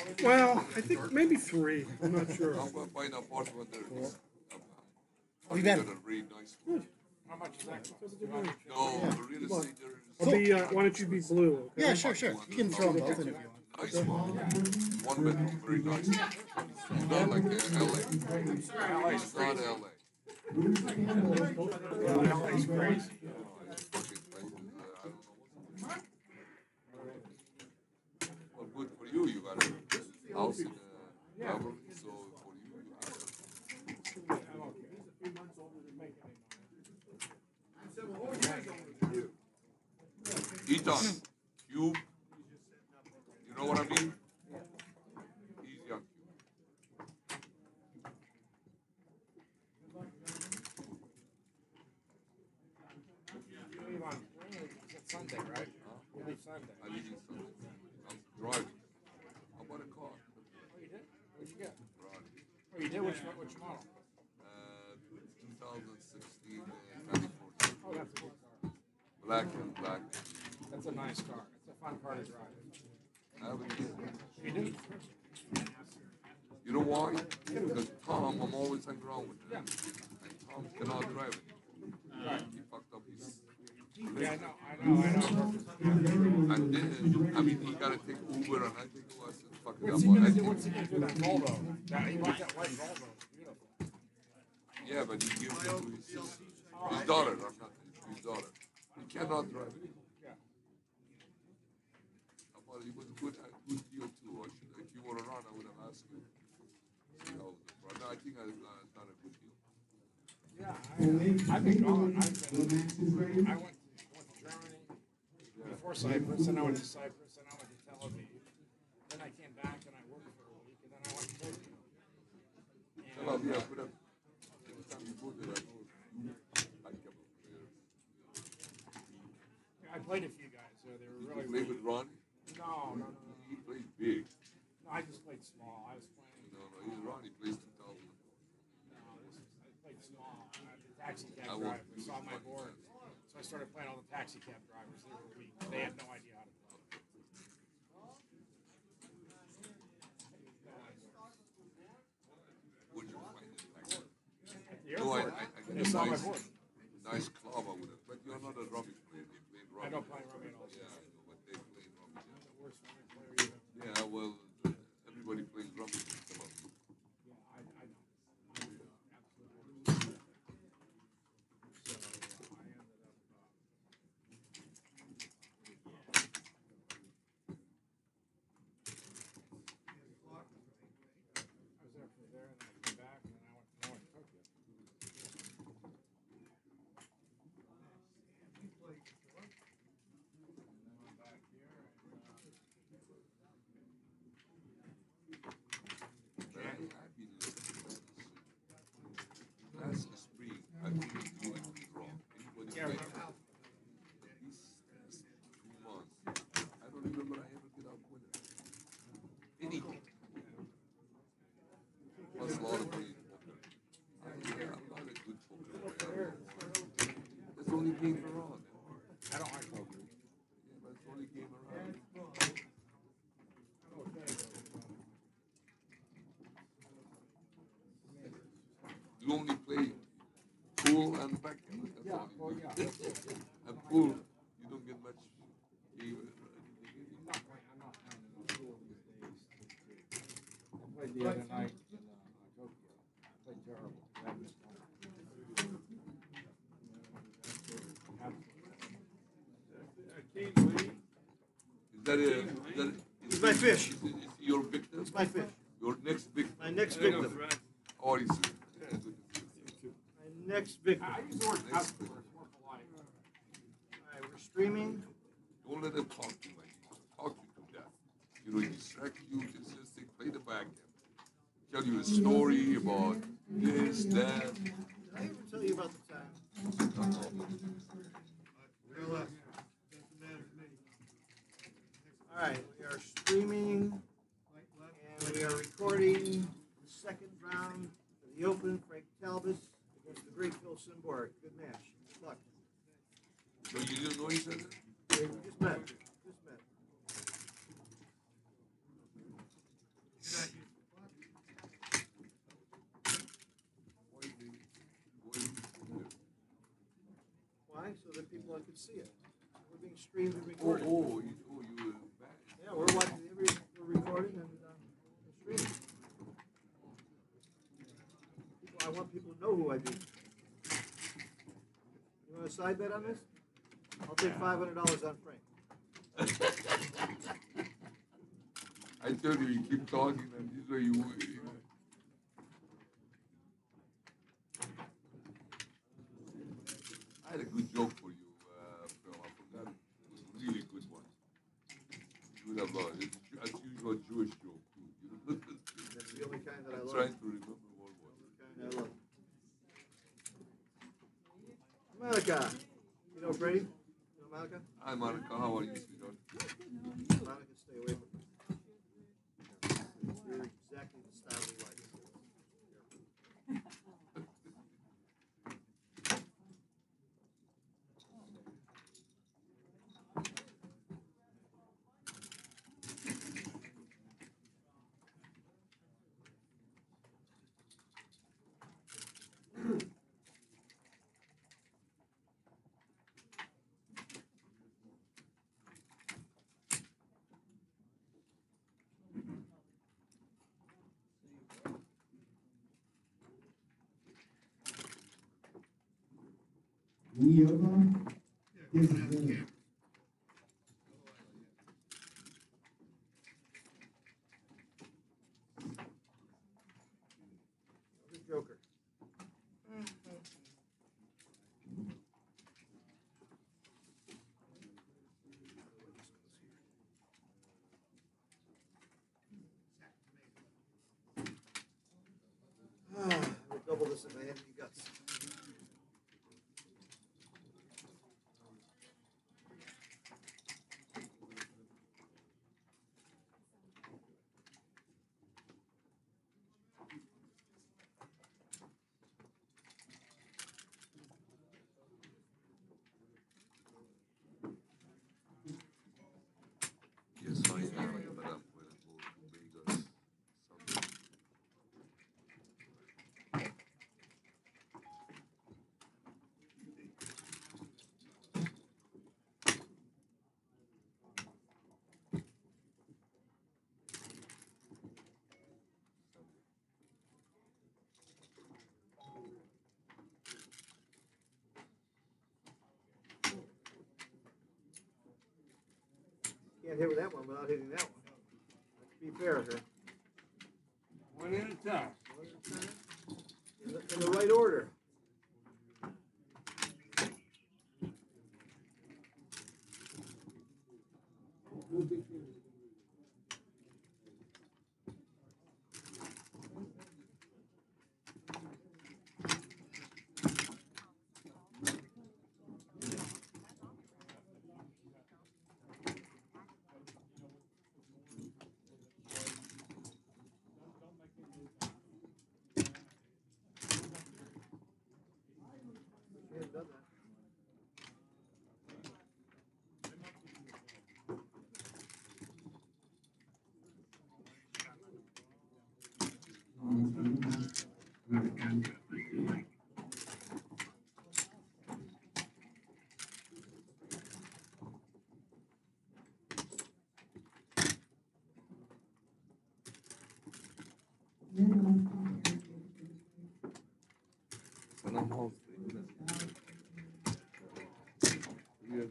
Well, I think maybe three. I'm not sure. I'm gonna find out part one there. Have you been? Got a really nice one. How much is that cost? No, the real estate there is I'll be. Why don't you be blue? Okay? Yeah, sure, sure. You can throw them both in if you want. nice one. One bedroom, very nice. It's not like LA. It's not LA. LA's crazy. Fucking places, I don't know. Well, good for you. You got a house in Beverly, so for you, you have it. Ethan, Cube, you know what I mean? Easy on Cube. You leave on it's Sunday, right? You leave Sunday. I leave you something. I'm driving. I bought a car. Oh, you did? What'd you get? Ferrari. Oh, you did? Which model? 2016 California. Oh, that's a cool car. Black and black. That's a nice car. It's a fun car to drive. I have a kid. You did? You know why? Because Tom, I'm always hanging around with him. And Tom cannot drive it. He fucked up his. Yeah, I know. And then, I mean, he gotta take Uber, and I think, oh, I said, fuck it up. What's he gonna do? What's he gonna do with that Volvo? He bought that white Volvo. It's beautiful. Yeah, but he gives it to his sister. His daughter, I'm not his daughter. He cannot drive it. Yeah. But it was a good deal too. I should, if you were around, I would have asked you. See how the product. I think it's not a good deal. Yeah, I've been gone. I went to Germany before Cyprus, and I went to Cyprus, and I went to Tel Aviv. Then I came back and I worked for a week, and then I went to Tokyo. Tell him, yeah, put up. Anytime you go there, I know I kept up players. I played a few guys, so they were really. You play with Ronnie? No. He plays big. No, I just played small. I was playing. No, he's Ronnie plays 2000. No, I played small. The taxi I cab won't driver do saw my fucking board, sense. so I started playing all the taxi cab drivers. They were weak. They had no idea how to play. Would you find it like that? At the No, airport, I they get a saw my nice, board. nice club I would have. But you're not a rummy player. They played rummy. I don't play rummy at all. Yeah, I know, but they play rummy. The worst rummy player you ever. Yeah, well, everybody plays rummy. Come on. Yeah, I know. Absolutely. So I ended up. I was there from there, and then I came back, and then I went to Tokyo. And then I'm back here, and I've been last spring, I've been doing it wrong. Anybody Yeah, play right. these 2 months? I don't remember I ever get out winner. Anything. Plus a lot of playing poker. I'm not a good poker player. That's the only game around. I don't like poker. Yeah, but it's the only game around. You only play pool and backgammon. That's all Well, you yeah. do. And pool, you don't get much game. I'm not playing enough pool these days. I played the other night in Tokyo. I played terrible. I missed one. Is that a, It's my fish. Is your victim? It's my fish. Your next victim? My next victim. How are you, sir? My next victim. I use the word customer. It's more polite. All right, we're streaming. Don't let them talk to you like this. Talk you to death. You know, distract you, just say, play the backgammon. Tell you a story about this, that. Did I ever tell you about the time? All right, we are streaming and we are recording the second round of the Open. Frank Talbot against the great Phil Simborg. Good match. Good luck. So you didn't know each other? We just met. Just met. Why? So that people could see it. We're being streamed and Oh, recorded. you back. Yeah, we're watching we're recording and streaming. I want people to know who I be. You want a side bet on this? I'll take $500 on Frank. I tell you, you keep talking, and this way you. I had a good joke for you, Phil. I forgot. It was a really good one. You would have it's as usual Jewish joke too. You know? That's the only kind that I I'm love. trying to remember what was it. Kind I love. Monica. You know Brady? You know Monica? Hi, Monica. How are you, sweetheart? Monica, stay away from me. You're exactly the style we like. The Joker. I would double this if I had any guts. Yes, I am, but I'm going to go to Vegas Sunday. Can't hit with that one without hitting that one. Let's be fair here. One at a time. In the right order. She hasn't done that. Sana mouse yeah.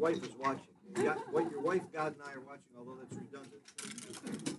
wife is watching. What your wife, God, and I are watching, although that's redundant.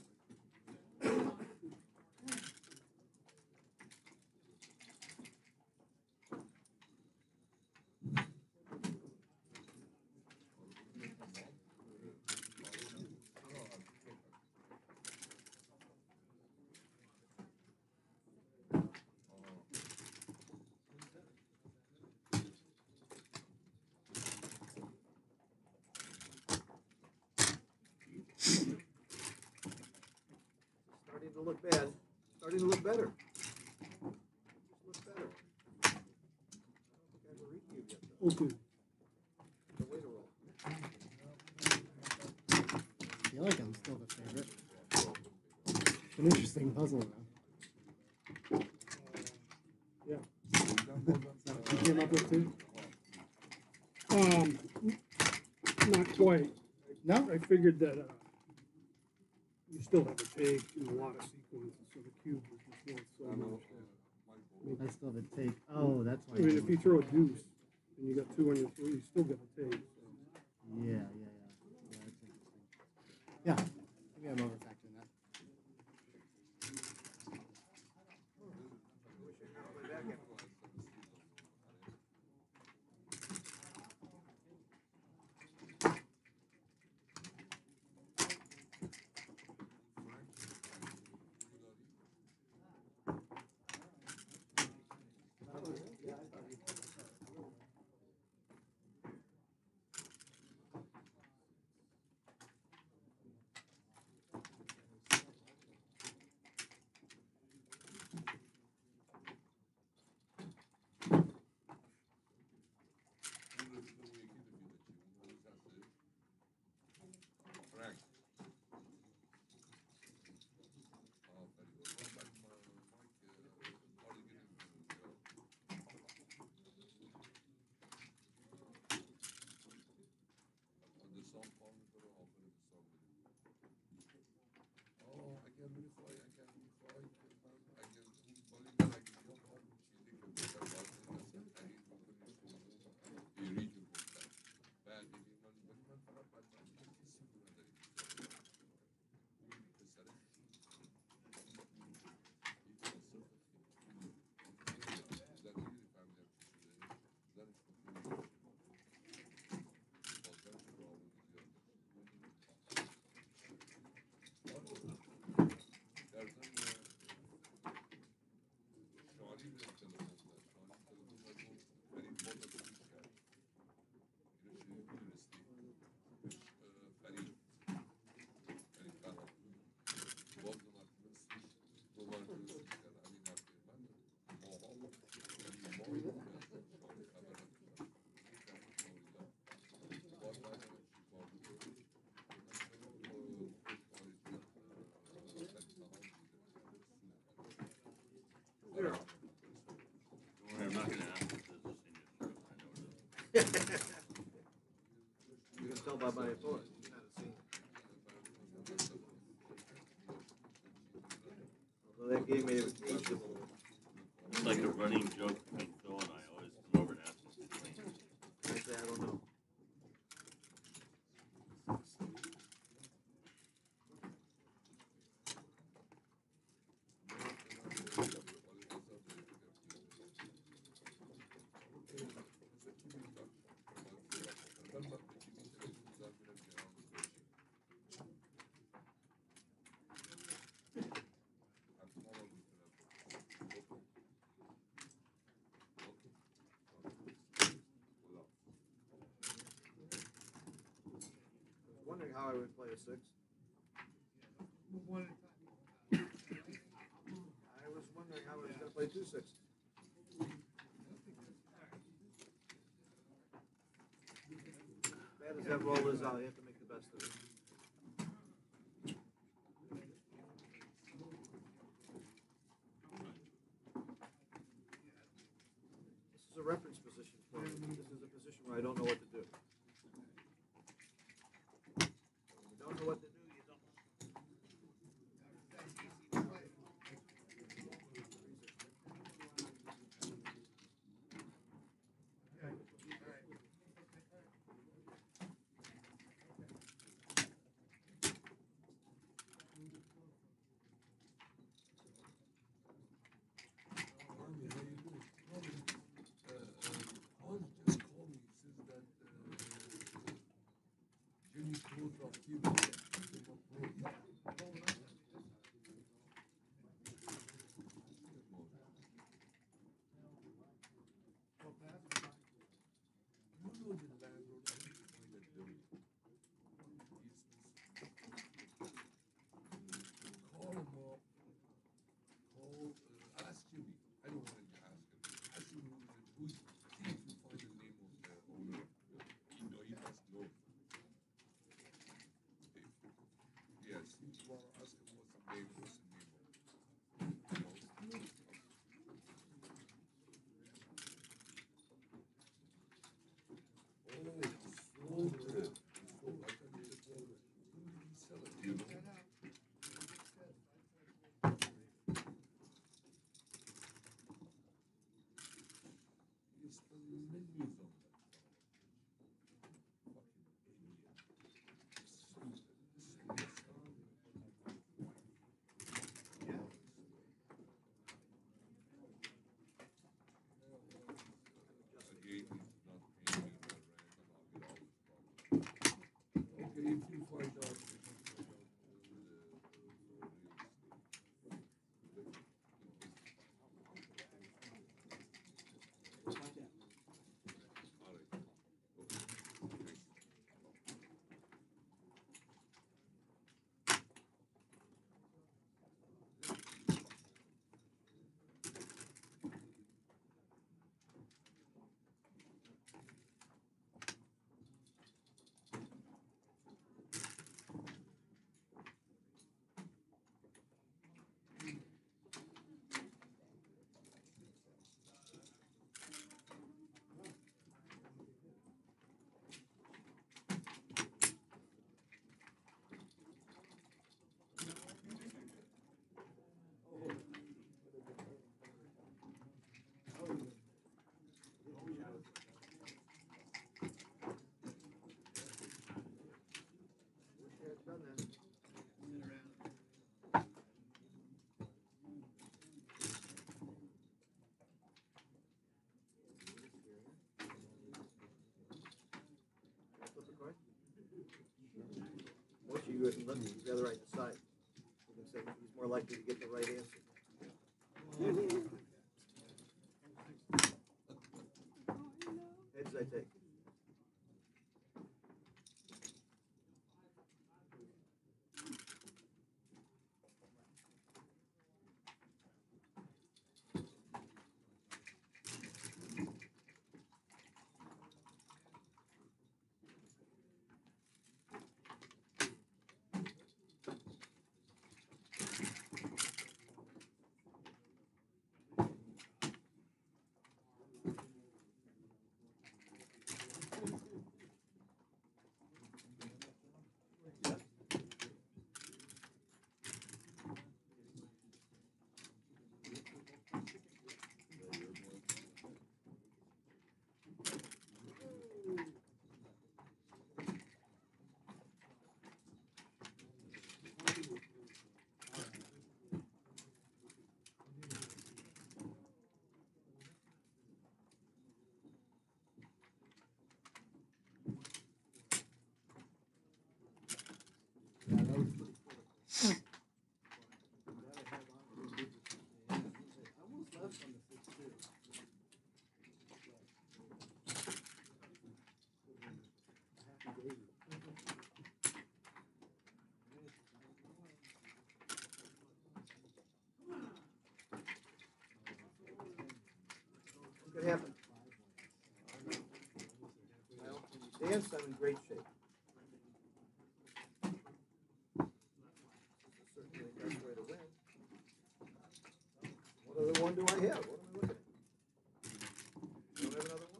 Starting to look bad. Starting to look better. Just look better. I don't think I ever reviewed yet, though. Okay. The way to roll. I feel like I'm still the favorite. It's an interesting puzzle, though. Yeah. You came up with two? Not quite. No? I figured that you still have a take in a lot of sequences, so the cube was just worth so much. I still have a take. Oh, that's why. I mean, if you throw a deuce and you got two on your three, you still get a take. So. Yeah, that's interesting. Yeah, maybe I'm overfactoring that. I'm not going to ask if this is in your throat. I know it is. You can tell by my voice. You're not a senior. Although that game may have aged a little. It's like a running joke between Phil and I. Always come over and ask him to clean. Actually, I don't know. Wondering how I would play a six. I was wondering how I was going to play 2-6. Bad as that roll is, you have to make the best of it. This is a reference position for me. This is a position where I don't know what to do. When you don't know what to do, you don't. Mochi, you and let the other right decide. You can say he's more likely to get the right answer. Heads I take. What could happen? Well, when you dance, I'm in great shape. Certainly the best way to win. What other one do I have? What am I looking at? I don't have another one.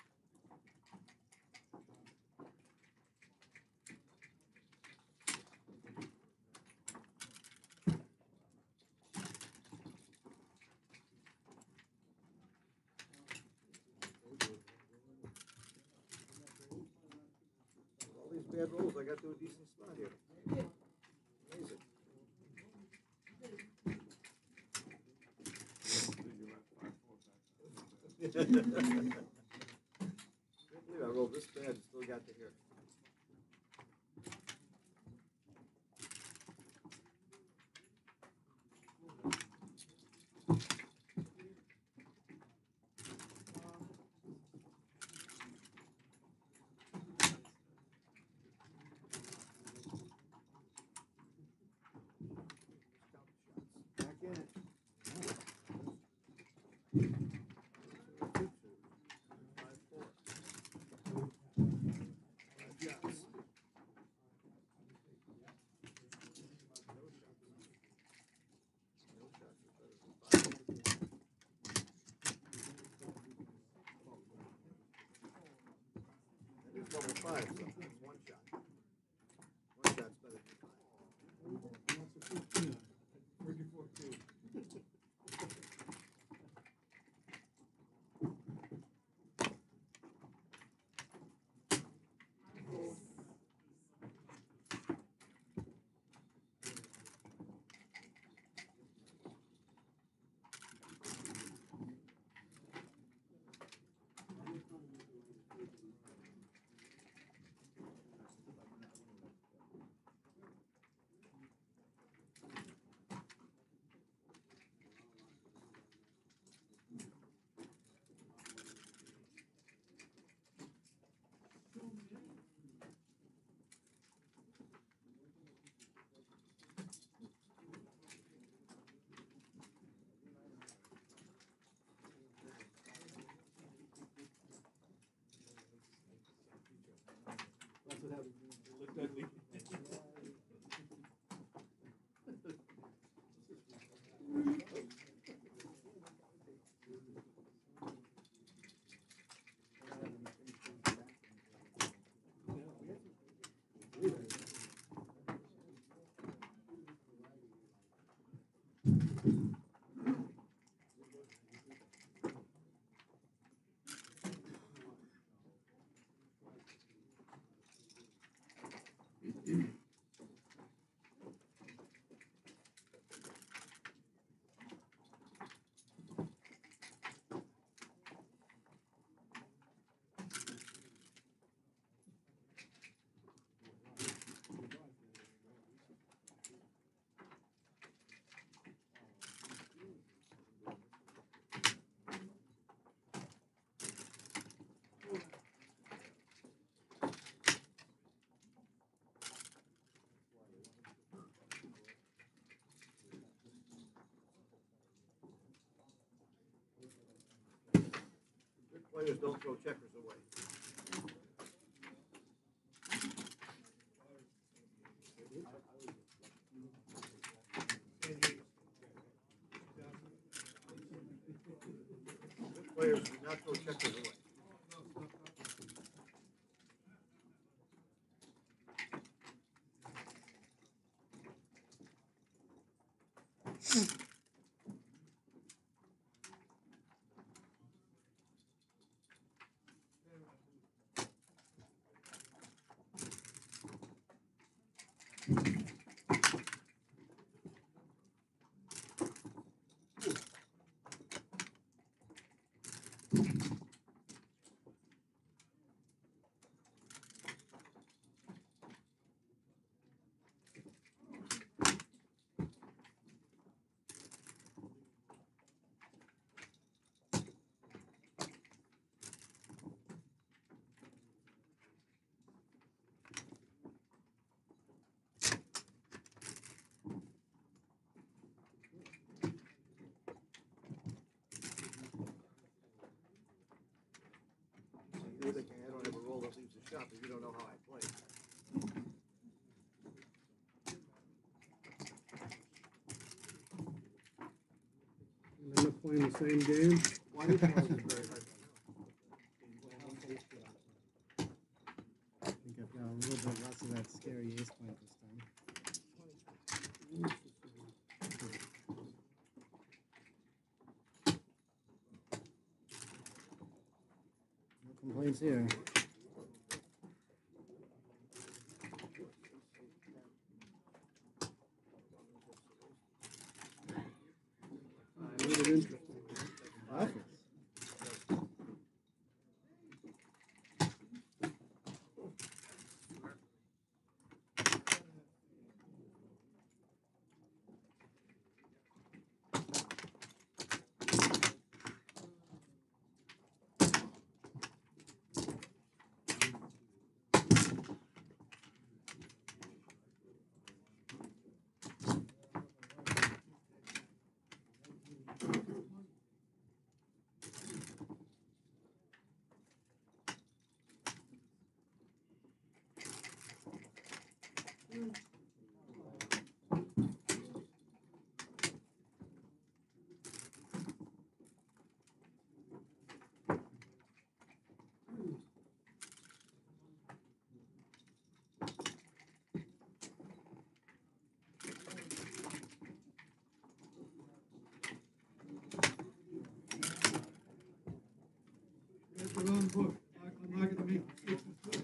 All these bad rolls, I got to a decent spot here. Amazing. Can't believe I rolled this bad and still got to here. double five sometimes, one shot. One shot's better than five. That's what happens when you look ugly. Players don't throw checkers away. Good players do not throw checkers away. You're thinking, I don't have a roll that leaves the shop, but you don't know how I play. And end up playing the same game. Why do you think this is very hard? I think I've got a little bit less of that scary ace point this time. No complaints here. A little interesting. Awful. book. I'm not gonna make you fix this book.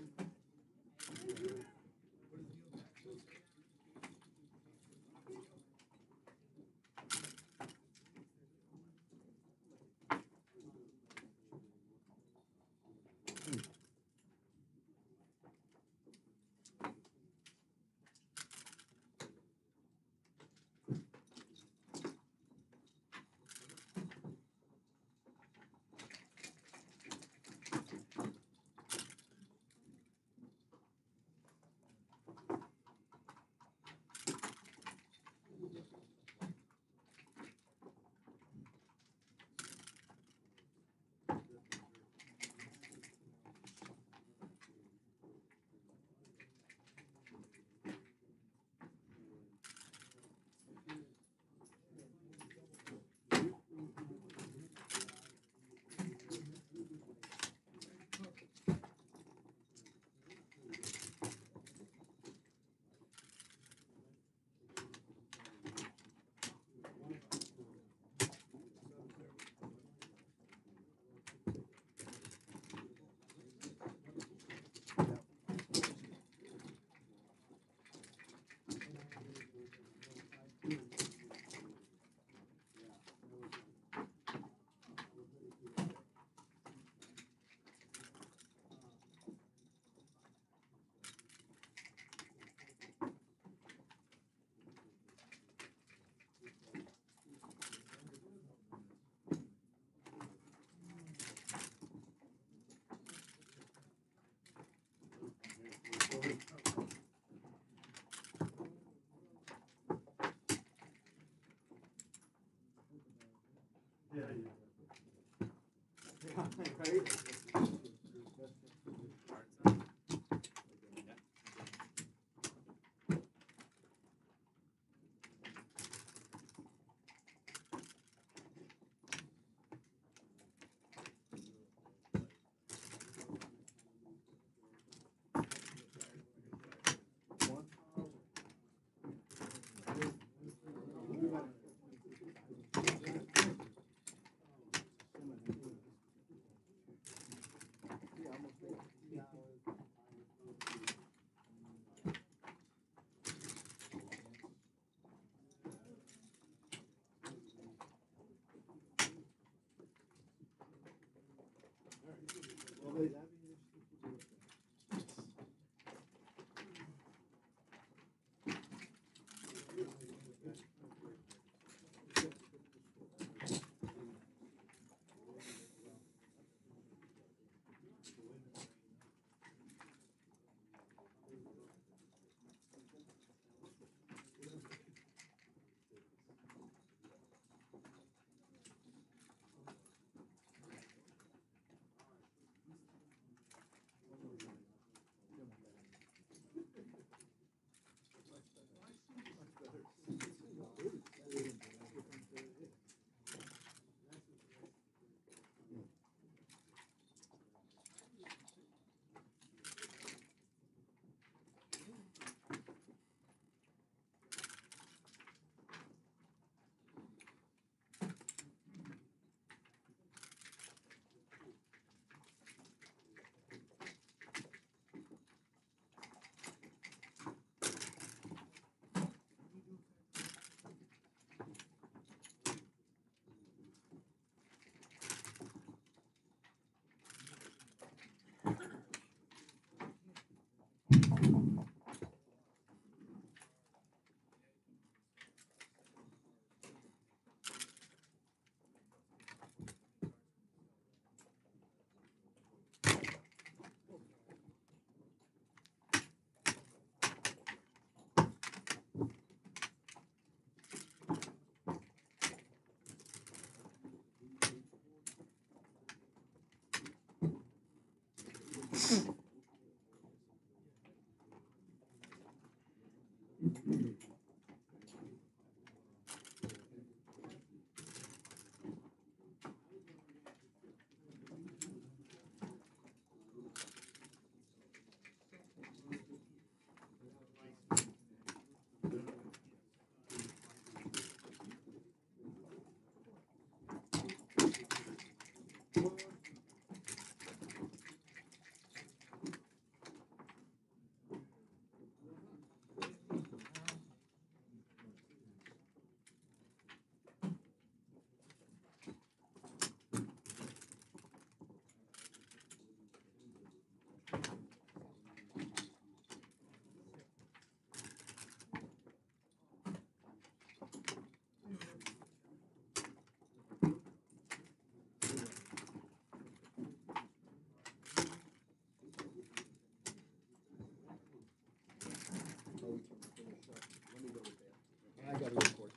got a report.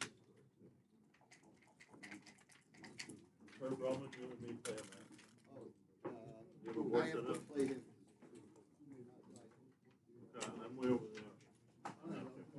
Herb Roman, you and me play a match. You ever I worked have it to up? play him. I'm way over there. I'm not there.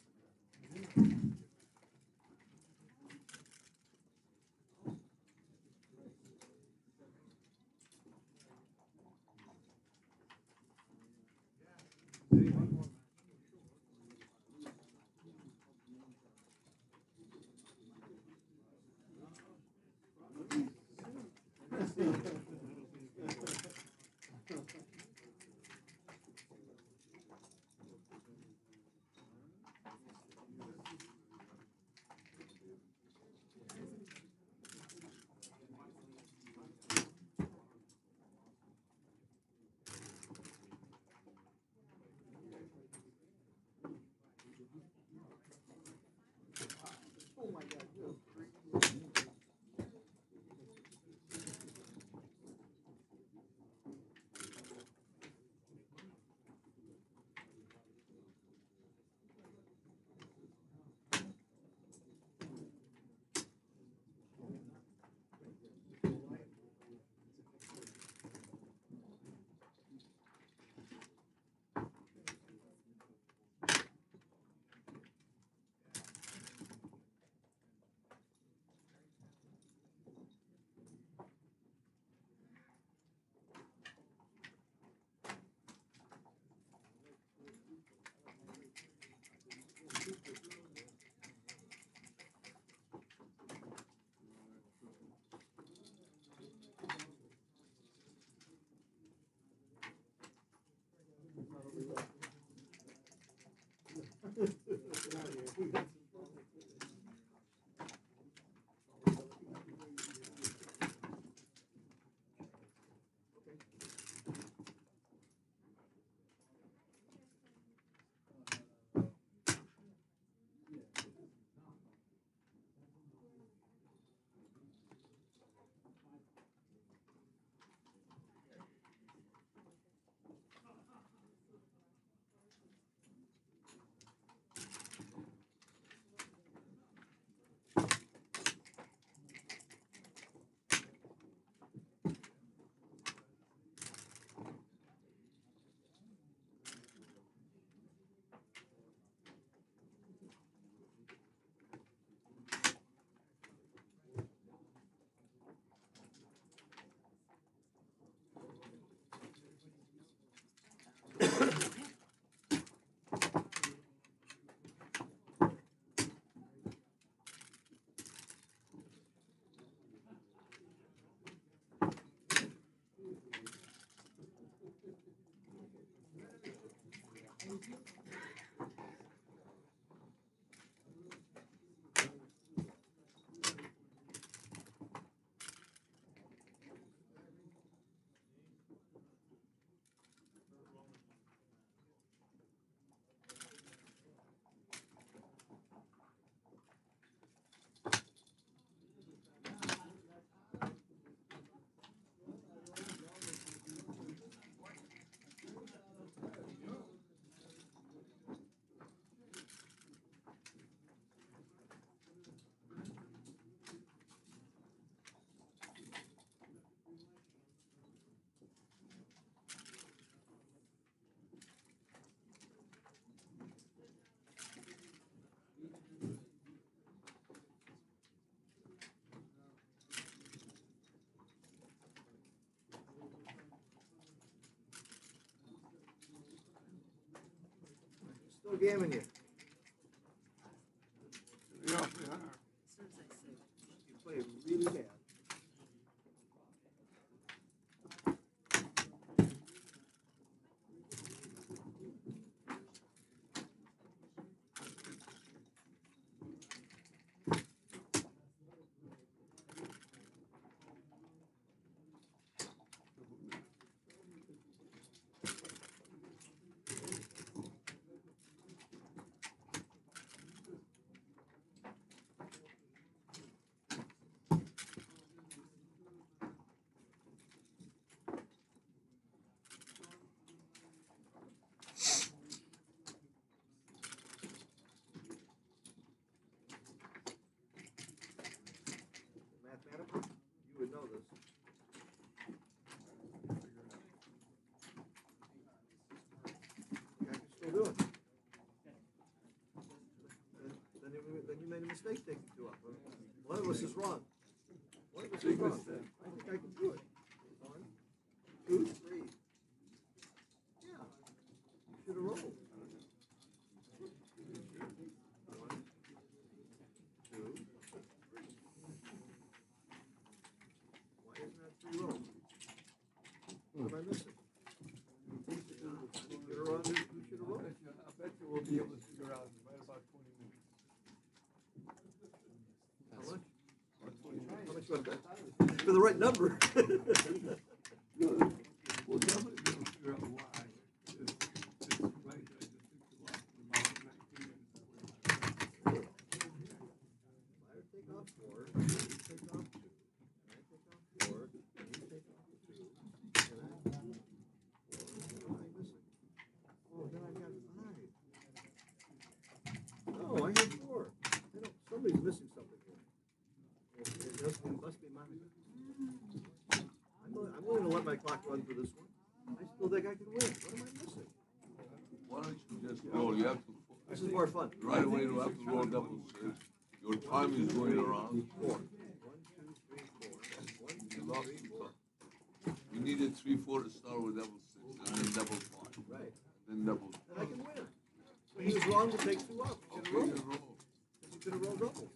Oh my God, you have three. Still gamming you. Yeah, yeah. You play really bad. I can still do it. Then you made a mistake taking two up. One of us is wrong. One of us is wrong. I think I can do it. 1, 2, 3. Yeah. You should have rolled. 1, 2, 3. Why isn't that 3 rolls? What am I missing? You're on, you should have rolled. I bet you we'll be able to figure out in right about 20 minutes. How much? How much you want to bet? For the right number. We'll definitely be able to figure out why. It's right, I just think a lot about 19 minutes. I take off 4, you take off 2. I take off 4, you take off 2. And what am I missing? Oh, then I got 5. No, I have 4. I don't, somebody's missing something here. It must be mine. I'm willing to let my clock run for this one. I still think I can win. What am I missing? Why don't you just roll? You have to. This is more fun. Right away, you have to roll double six. Your time is going around. 4. 1, 2, 3, 4. 1, 2, You lost 3, 4. You needed 3, 4 to start with double six, and then double 5, Right. then double. Then I can win. So he was wrong to take 2 up. He should have rolled. roll. You could have rolled doubles.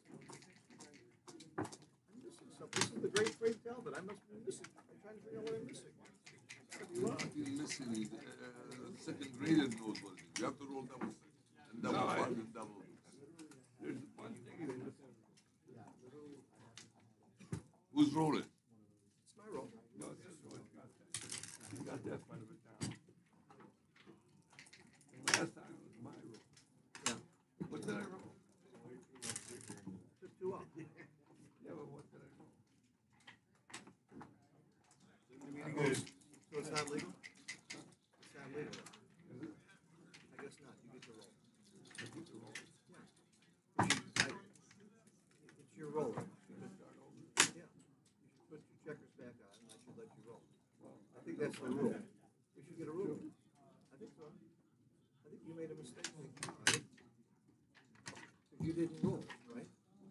I'm missing something. This is the great Frank Talbot. I must be missing. I'm trying to figure out what I'm missing. Gotta be wrong. You're missing. Second grader knows what it is. You have to roll double six, and double 5, and double. There's one thing you're missing. Who's rolling? It's my roll. No, this one got that. You got that part of it down. And last time it was my roll. Yeah. What did I roll? Took 2 up. Yeah, but what did I roll? So it's not legal? It's not legal. I guess not. You get to roll. I get to roll. It's your roll. Yeah. You should put your checkers back on and I should let you roll. I think that's the rule. We should get a rule. I think so. I think you made a mistake. Right? Because you didn't roll, right?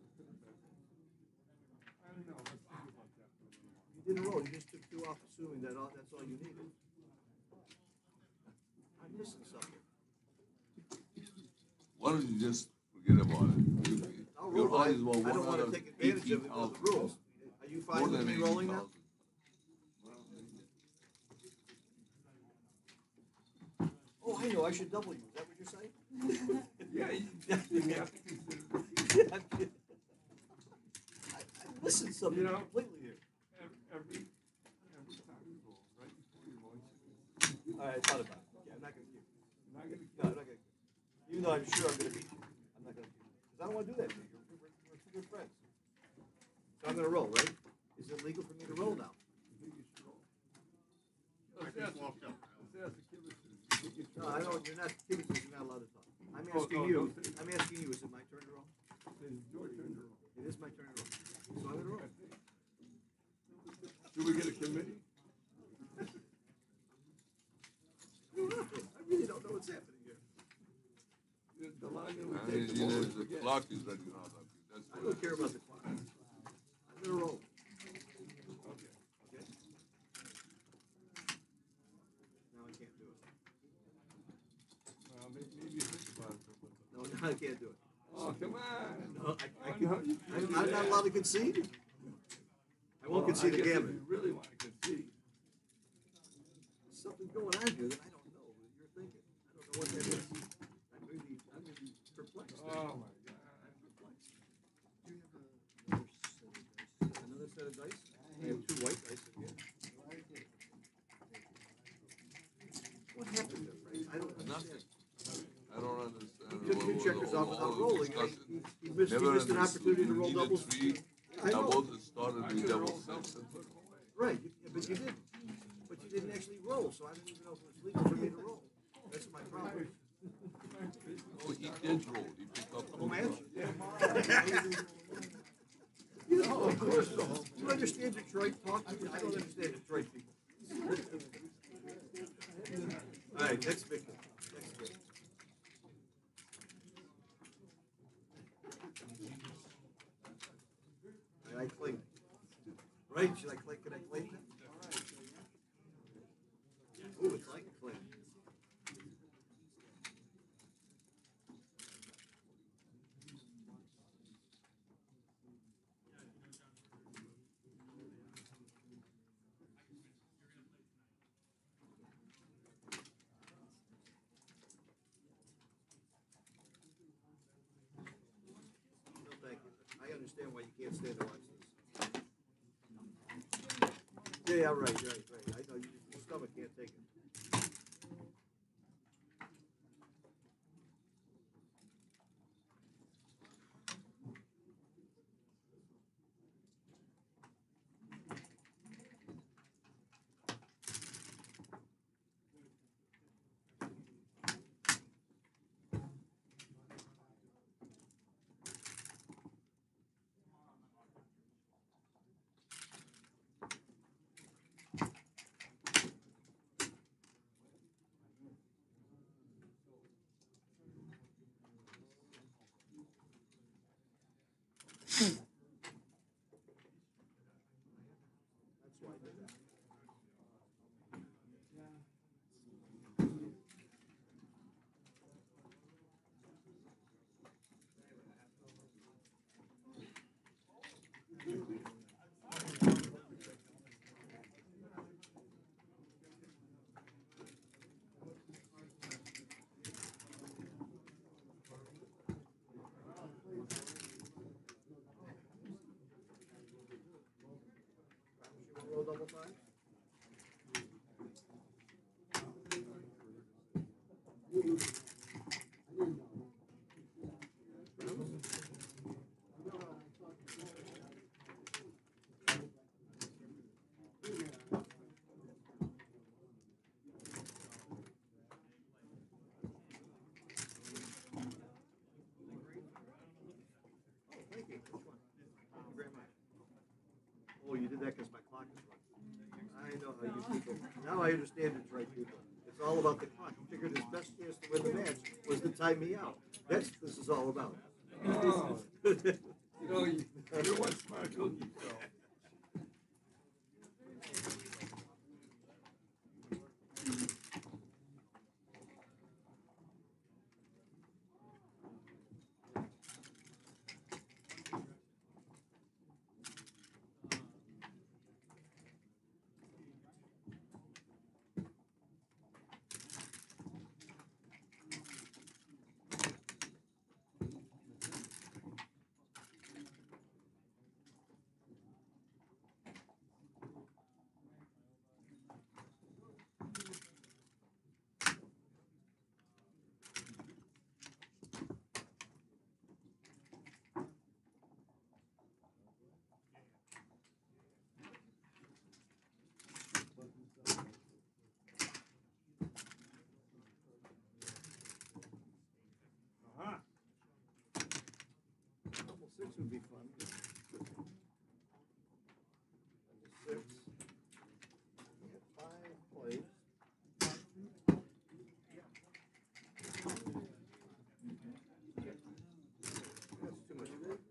I don't know. Let's think about that. You didn't roll. You just took 2 off, assuming that that's all you needed. I'm missing something. Why don't you just forget about it? I'll Your roll. I eyes were don't one want out to of take advantage of 18,000. the rules. Are you More fine with than me rolling now? 80,000. Oh, I know. I should double you. Is that what you're saying? Yeah, you have to consider. I'm missing something completely here. Every time you roll, right before you roll, you All right, I thought about it. Okay, I'm not going to give you. you're not gonna No, I'm not going to. Even though I'm sure I'm going to beat you, I'm not going to. Because I don't want to do that to you. We're 2 good friends. So I'm going to roll, right? Is it legal for me to roll now? think you should roll. Let's ask the killer. No, I don't. You're not. You're not allowed to talk. I'm Oh, asking oh, you. don't say that. I'm asking you. Is it my turn to roll? It's your turn to roll. It is my turn to roll. So I'm going to roll. Should we get a committee? I really don't know what's happening here. The line that we I take, mean, the ball is the forget. clock is ready now. That's I what don't care about the clock. I'm going to roll. Okay. Okay? Now I can't do it. Well, maybe think about it for a little bit. No, now I can't do it. Oh, come on. No, I Oh, can, no, you can't do I'm not that. allowed to concede. I won't concede I guess again. if you really want to concede. There's something going on here that I don't know that you're thinking. I don't know what that is. I'm really perplexed. Oh, my God. I'm perplexed. Do you have another set of dice? I have 2 white dice in here. What happened there, Frank? I don't understand. I don't understand. He took 2 checkers off without rolling. He missed Never an opportunity to roll doubles. 3, I know. doubles started with double six. Right, but you didn't. But you didn't actually roll, so I didn't even know if it was legal for me to roll. That's my problem. Oh, he did roll. He picked up The whole match? Yeah. You know, Oh, of course so. You understand Detroit talk? I don't understand Detroit people. All right, next victim. Next victim. I clean. Right? Should I clean? Can I clean it? Oh, it's like a clean. No, thank you. I understand why you can't stay to watch this. Yeah, right. I know your stomach can't take it. That's why I did that. You want to roll double time? Oh, thank you. Which one? Thank you very much. Oh, you did that because my clock is running. I know how you people. Now I understand Detroit people. It's all about the clock. He figured his best chance to win the match was to time me out. That's what this is all about. Oh, you're one smart cookie, Phil. Double six would be fun. Double six. Yeah, five plays. That's too much work.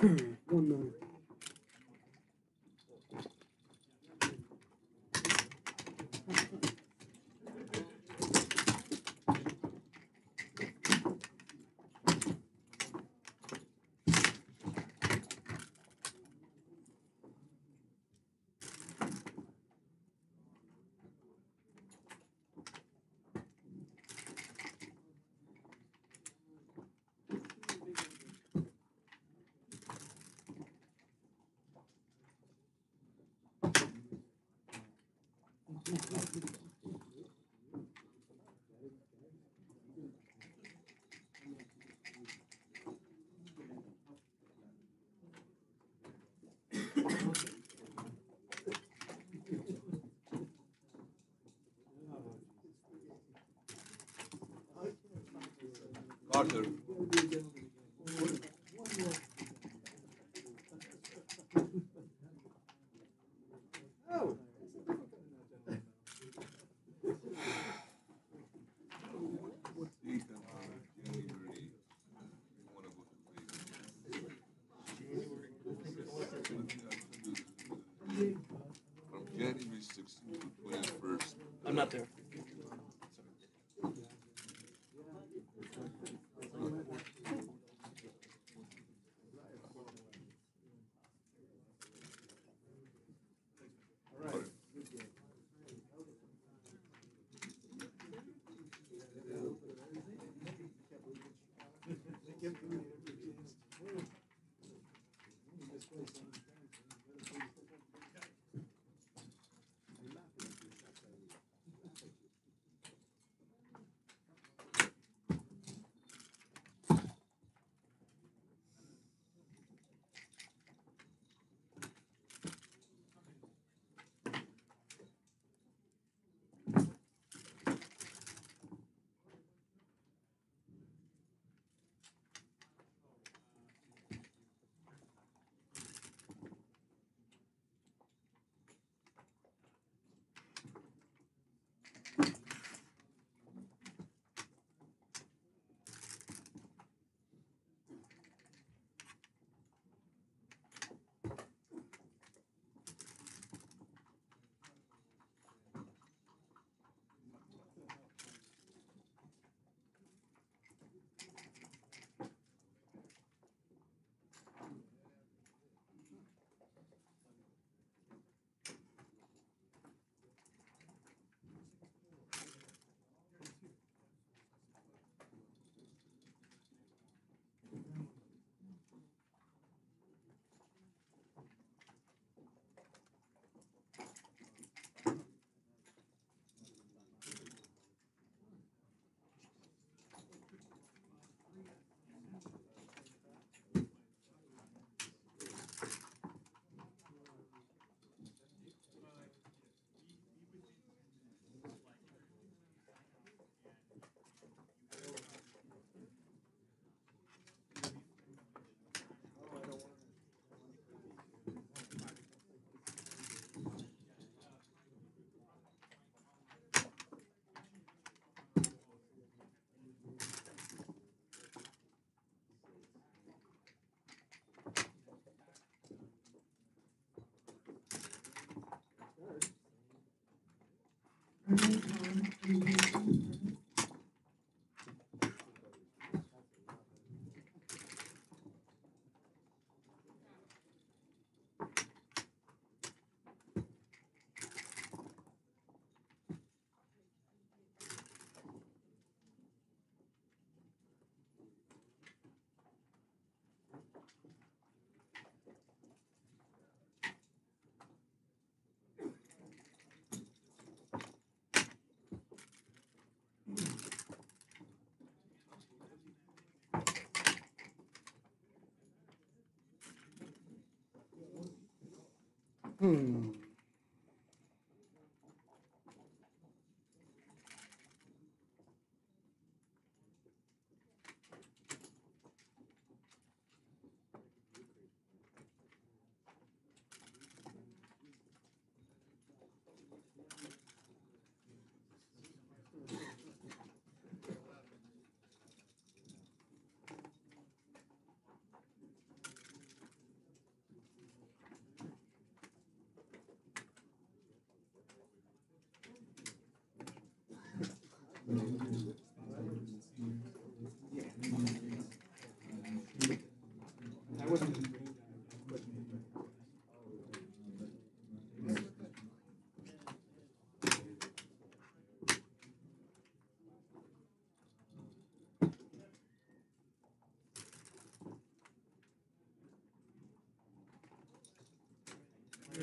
1-9. Carter. Oh. Ethan, January. You want to go to Vegas? From January 16th to 21st. I'm not there.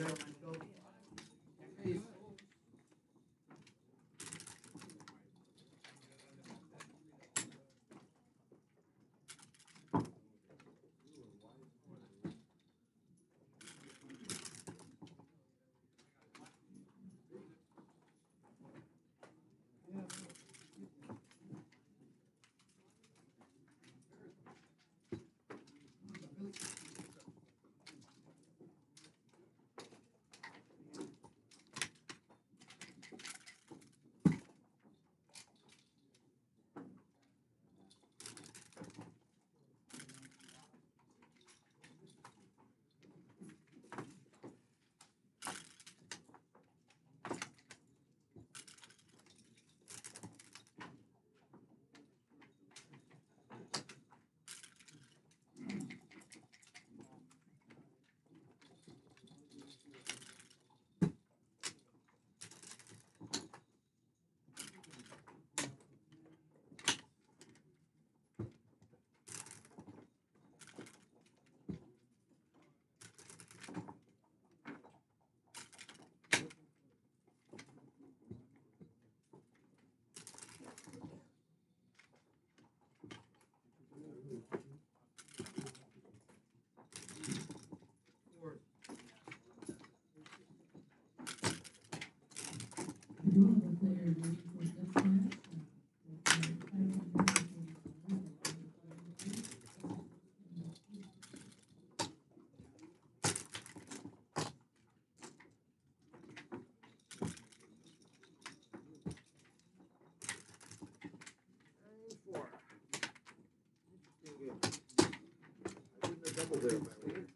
Double there, by the way.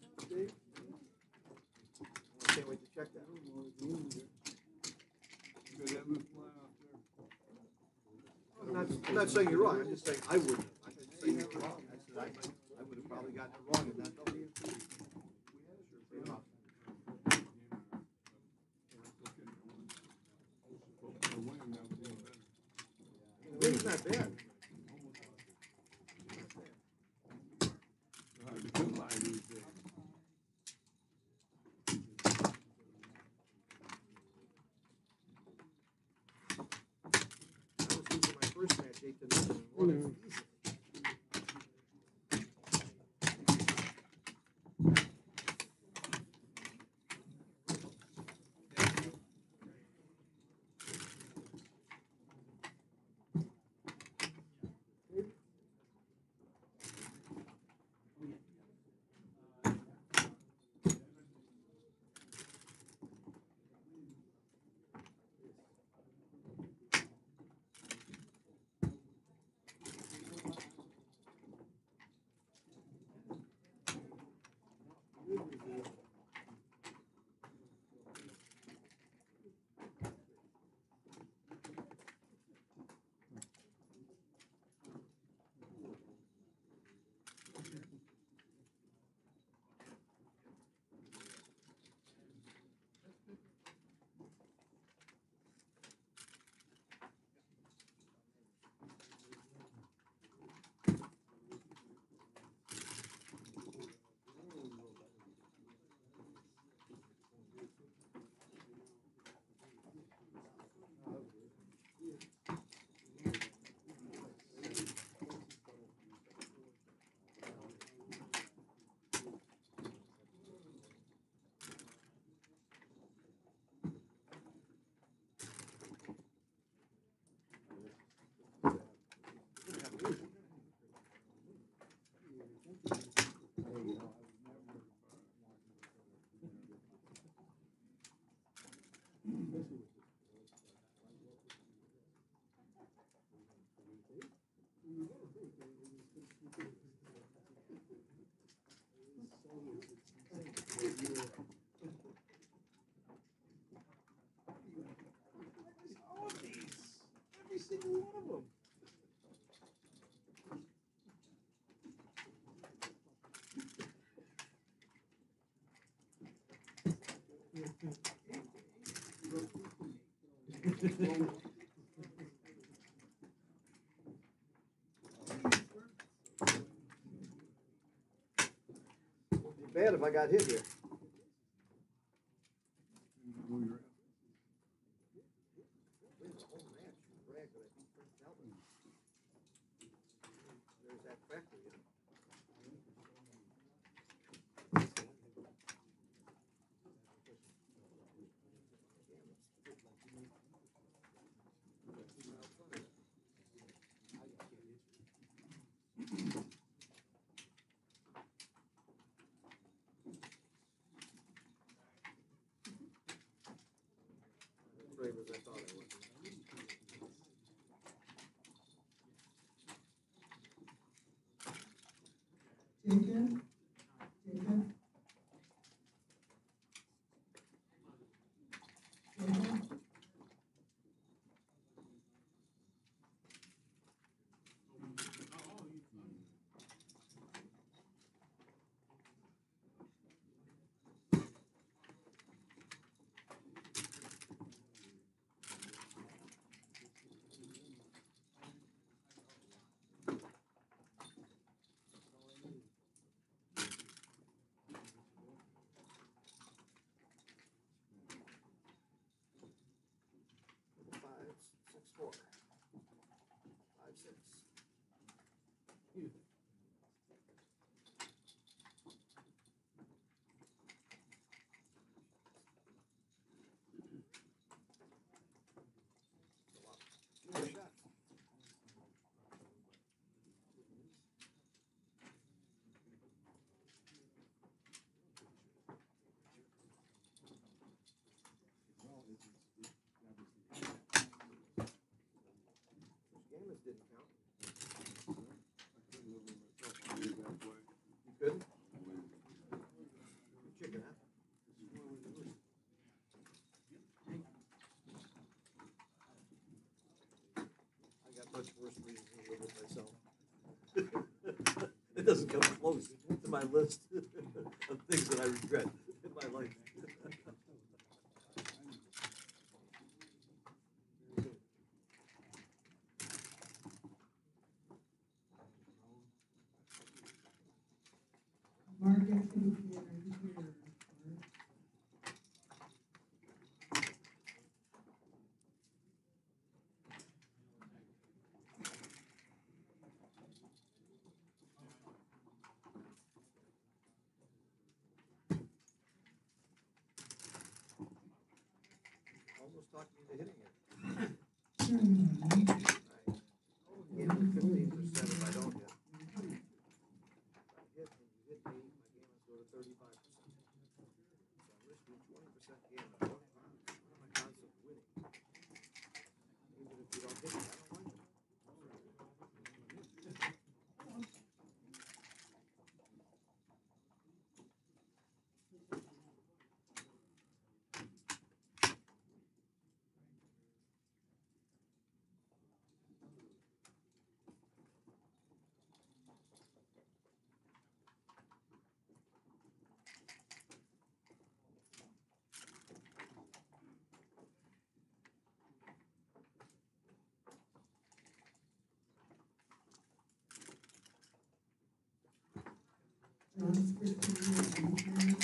I can't wait to check that. I'm not saying you're wrong. I'm just saying I wouldn't. I'm not saying you're wrong. I said I would have probably gotten it wrong in that double. It's not bad. My first match, 8-0, and won it easily. Every single one of them. Bad if I got hit here. Wins the whole match. Brag that I beat Frank Talbot. There's that factor, you know. As brave as I thought I was. Jacob, Jacob. Jacob. Five, 6-4. 5-6. Good shot. Gamus didn't count. You couldn't? You chicken, huh? I got much worse reasons to live with myself. It doesn't come close to my list of things that I regret in my life. Mark, I think you're here. Almost talked me into hitting it. Hmm. Game is 15% if I don't hit. If I hit and you hit me, my game is go to 35%. So I'm risking 20% game. What am I constantly winning? Even if you don't hit me, I don't like it. John's 15.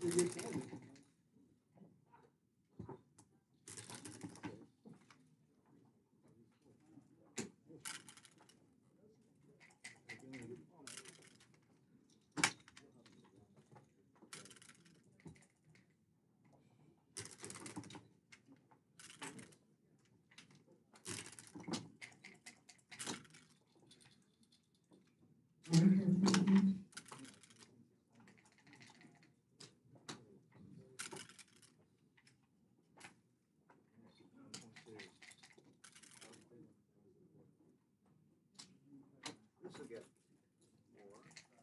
This will get more.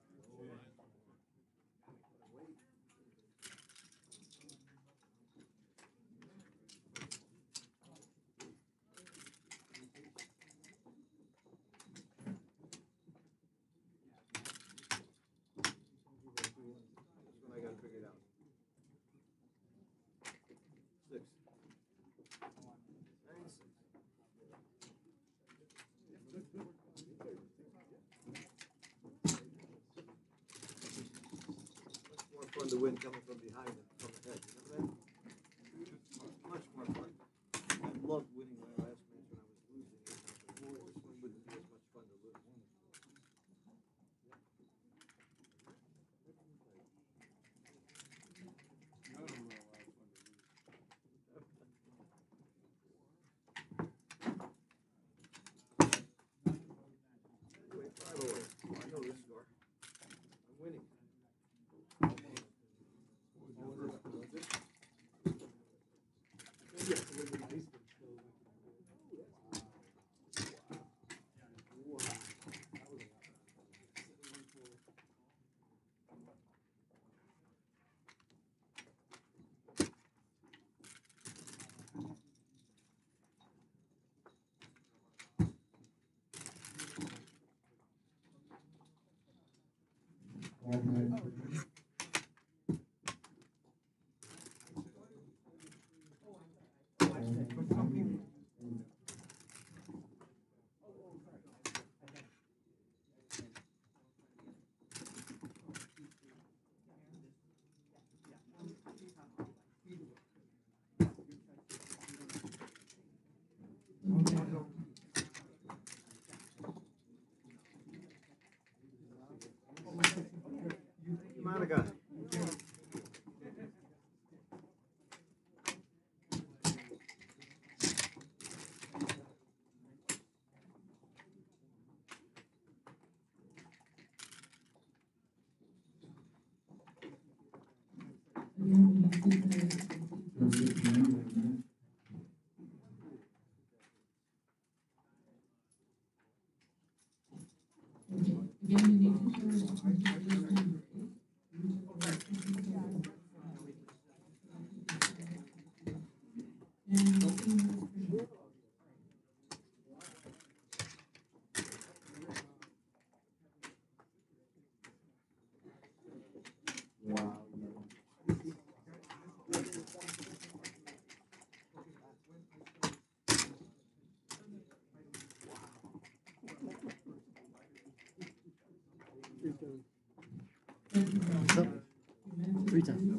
Wait. This one I gotta figure it out. 6. 9, 6. Much more fun to win coming from behind than from ahead. Remember that? Much more fun. I loved winning my last match when I was losing. This one wouldn't be as much fun to lose. Anyway, 5 away. Oh, I know this score. I'm winning. Monica. What's up? 3 times.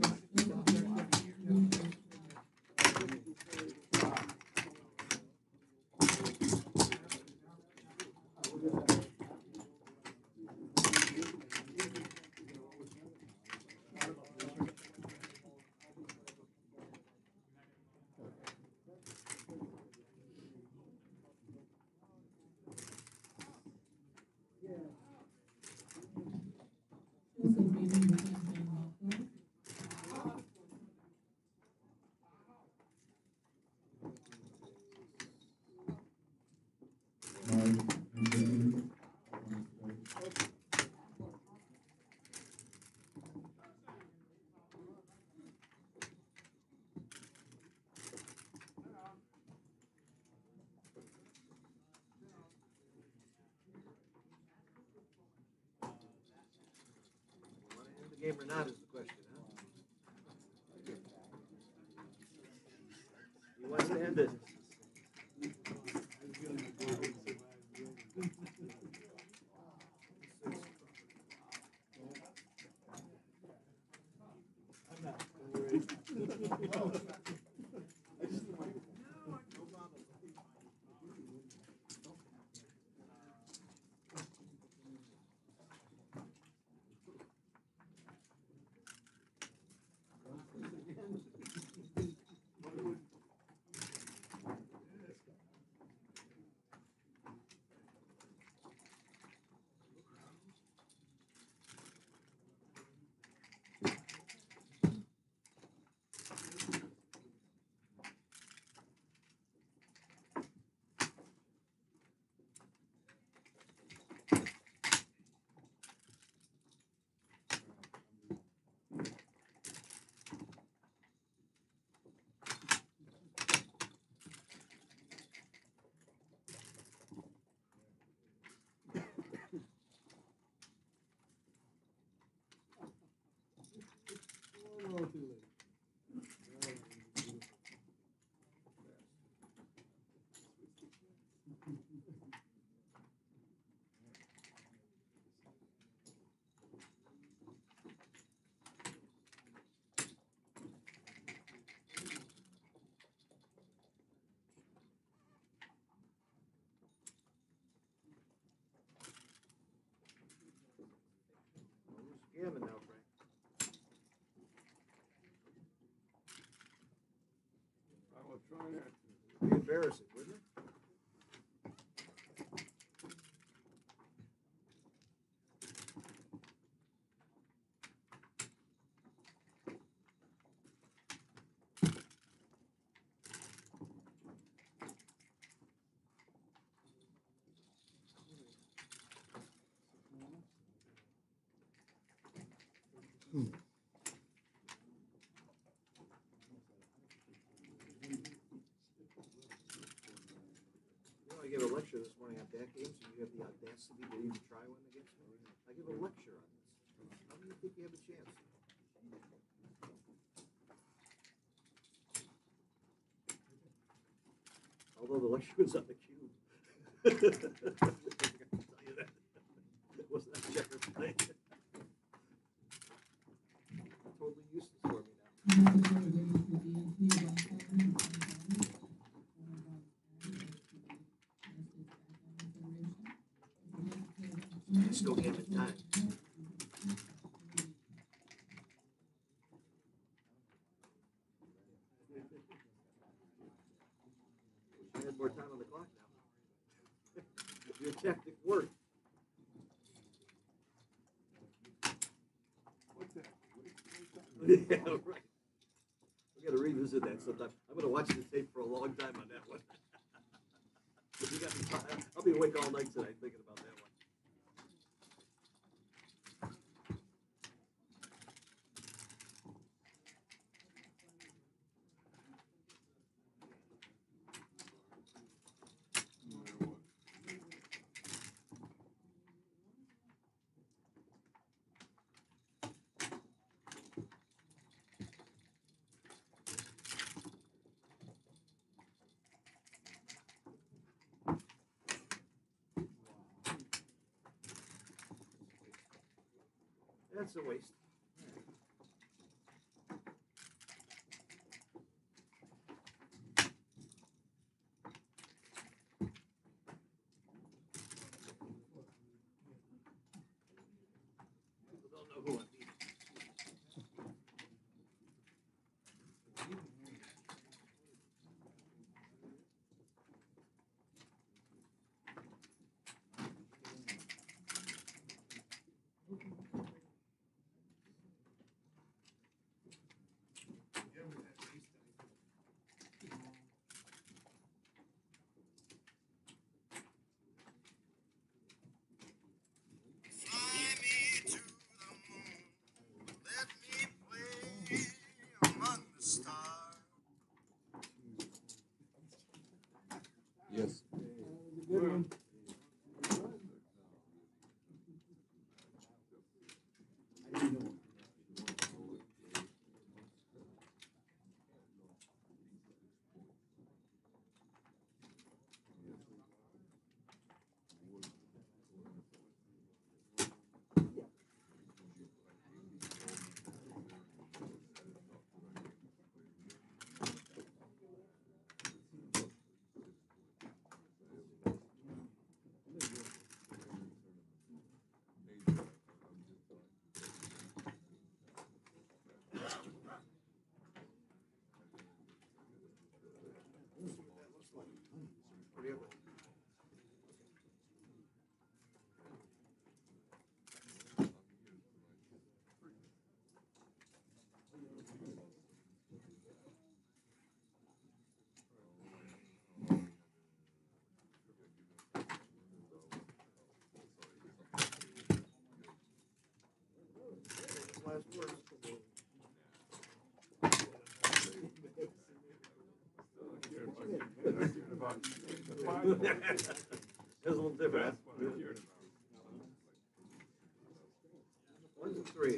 Want to end the game or not is the question, huh? He wants to end it. I'm not Try that. Be embarrassing, wouldn't it? You know, I gave a lecture this morning on back games, and you have the audacity to even try one against me. I give a lecture on this. How do you think you have a chance? Although the lecture was on the cube. I can tell you that. It wasn't on checkers playing. Totally useless for me now. I still have it time. I had more time on the clock now. Your tactic worked. What's that? Yeah, right. We gotta revisit that sometime. I'm gonna watch the tape for a long time on that one. You got me, I'll be awake all night tonight thinking about that one. That's a waste. People don't know who I'm beating. Yes. Pretty ugly. Last word. That's a little different. Ones and threes.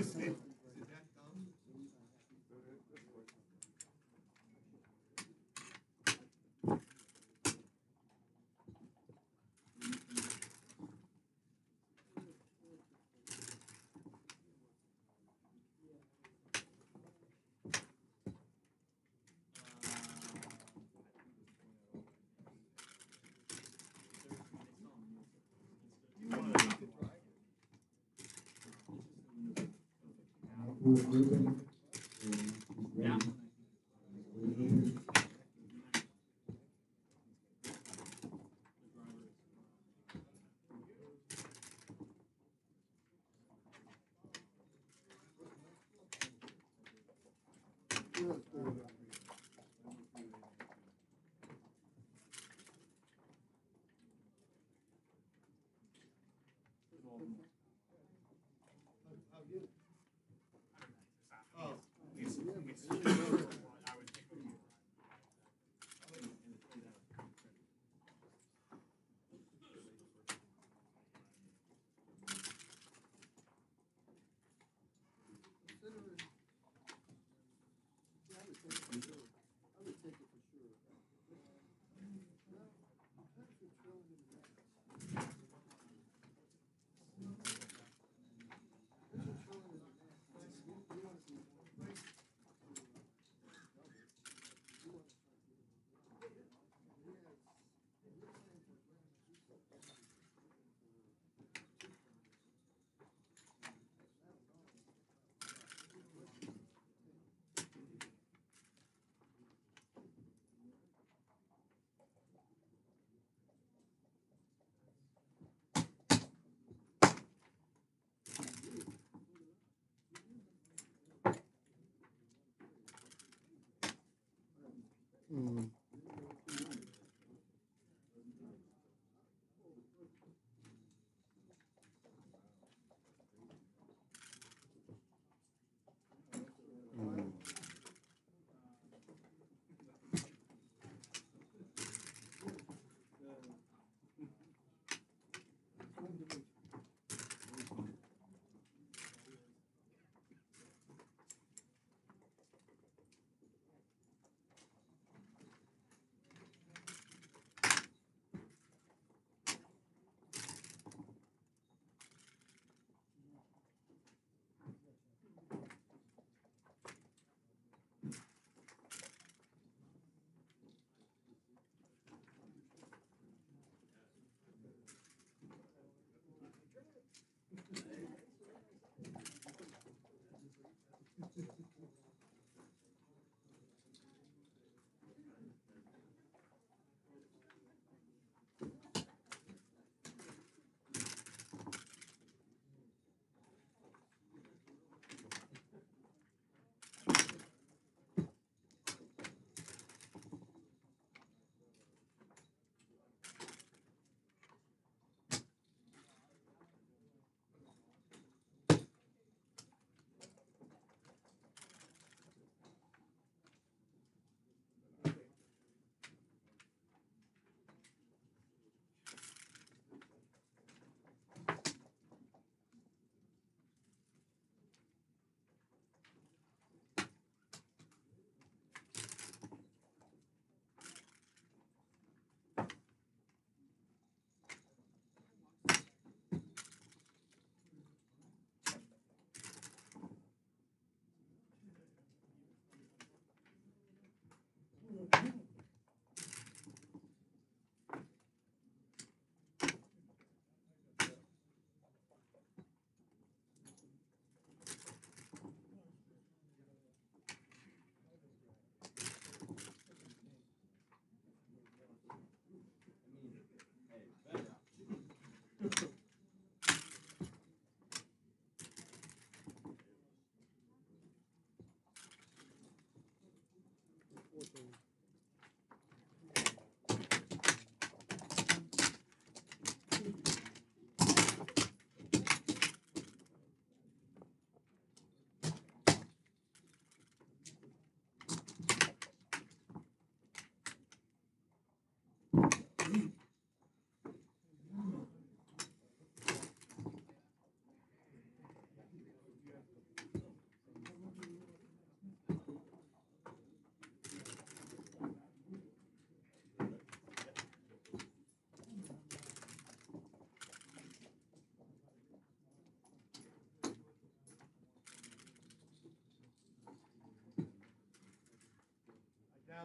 Hmm.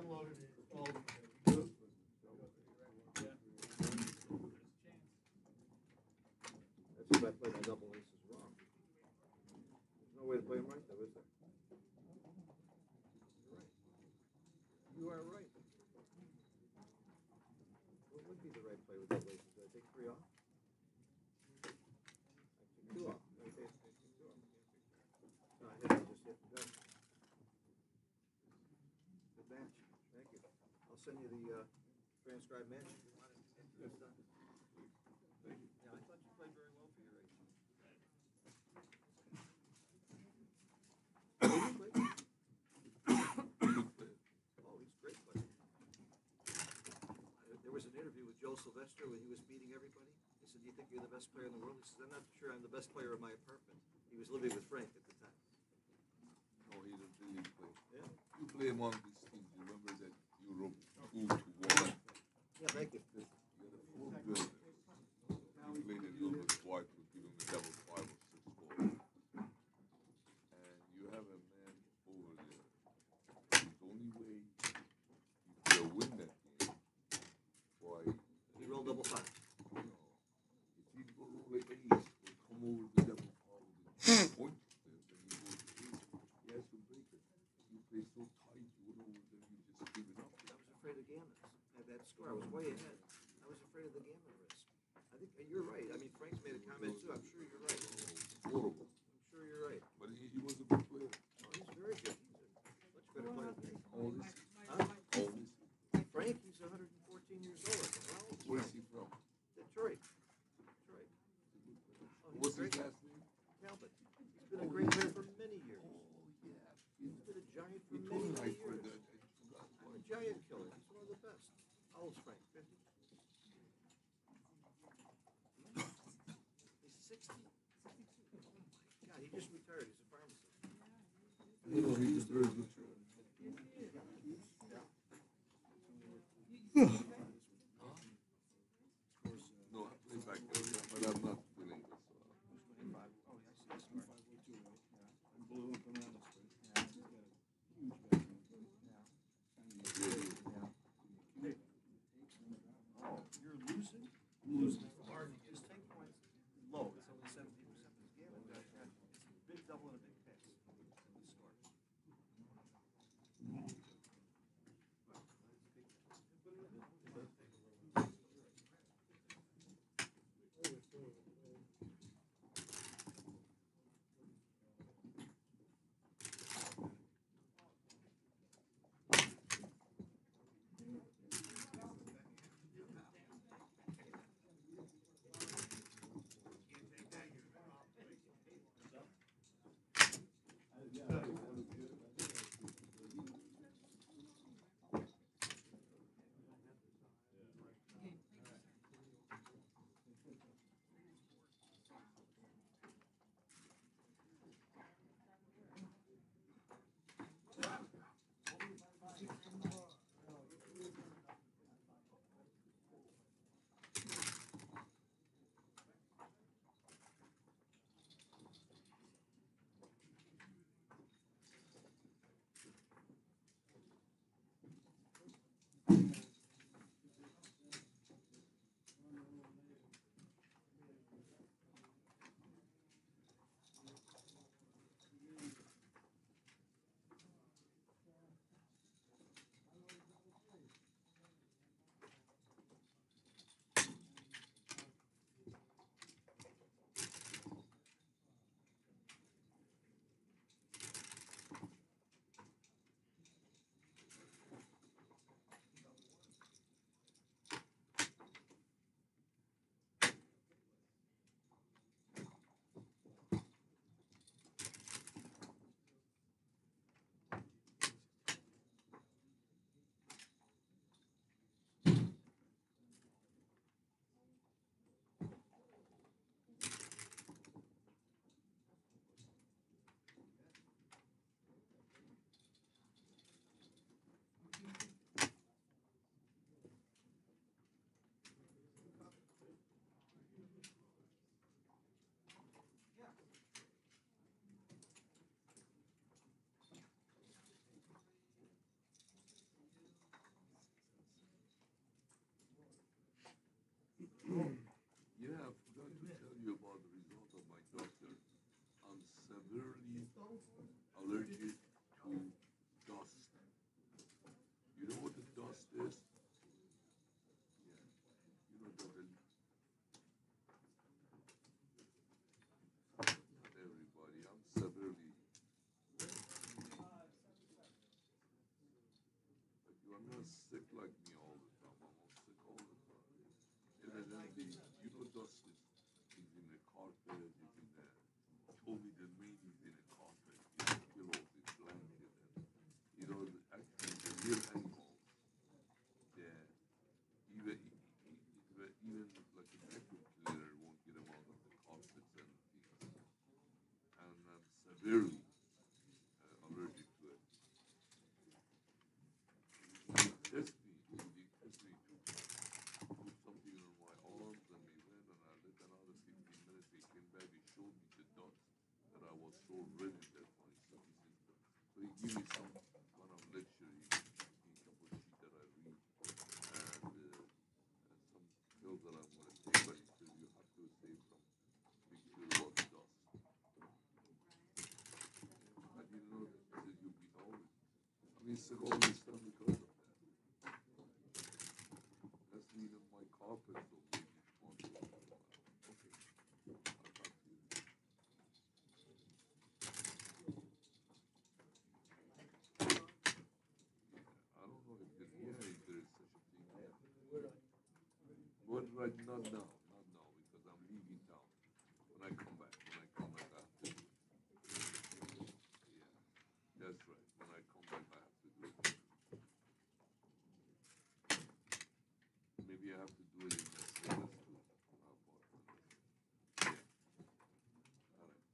downloaded and installed. That's if I play my double aces wrong. There's no way to play them right, though, is there? You're right. You are right. What would be the right play with double aces? Do I take 3 off? I take 2 off. I take 2 off. No, I just hit the gun. Good match. Thank you. I'll send you the transcribed match if you want it after it's done. Yeah, I thought you played very well for your age. Oh, he's a great player. There was an interview with Joe Sylvester when he was meeting everybody. He said, "Do you think you're the best player in the world?" He says, "I'm not sure I'm the best player in my apartment." He was living with Frank at the time. No, he's a brilliant player. Yeah. You play among these teams. You remember that Europe 2-1. Yeah, thank you. You had a full build. You played a little bit wide to give him a double 5 or 6 ball. And you have a man over there. The only way you could win that game, why? He rolled double 5. No. If he go roll an ace or come over the double 5 with a point, then he goes to ace. He has to break it. You play so tight, you went over there, you just give it up. I was afraid of gammons. At that score, I was way ahead. I was afraid of the gammon risk. I think you're right. I mean, Frank's made a comment too. I'm sure you're right. Horrible. I'm sure you're right. But he was a good player. Oh, he's very good. He's a much better player than me. All this. Huh? All this. Frank, he's 114 years old. Well, Where is he from? Detroit. Detroit. Oh, What's he's his great. last name? Talbot. He's been a great player for many years. Oh, yeah. He's been a giant for He told many, me many I forgot. years. I forgot I'm why. a giant killer. He's one of the best. How old's Frank? 50? He's 60. God, he just retired. He's a pharmacist. No, he's a very good player. No, I play back there, but I'm not winning this. Oh, you're losing? Losing. His take points low. It's only 17% of his game. It's a big double and a big pass. He scores. severely allergic to dust. You know what the dust is? Yeah. You know that not everybody. I'm severely. But you are not sick like me all the time. I'm not sick all the time. And then you know, dust is in the carpet, is in the, told me the main is in the carpet, in the pillows, in blanket. And, you know, actually the real animals, they even like a vacuum cleaner won't get them out of the carpets and things. And I'm severely allergic to it. They test me, they test me to put something on my arms, and they went and I let another 15 minutes. They came back, they showed me the dots that I was so red in that my study system. So he gave me some kind of lecture, he couple sheet that I read, and some pills that I'm going to take, but he said you have to stay from big sure about the dust. I didn't know that. He said you'll be always. I mean, sick all this stuff because of that. That's even my carpet so big each month. Okay. I'll talk to you. I don't know if there, yeah, if there is such a thing here. But right, not now, because I'm leaving town. When I come back, I have to. Yeah, that's right. When I come back, I have to do it. Maybe I have to do it in Las Vegas too. How about that? Yeah. All right.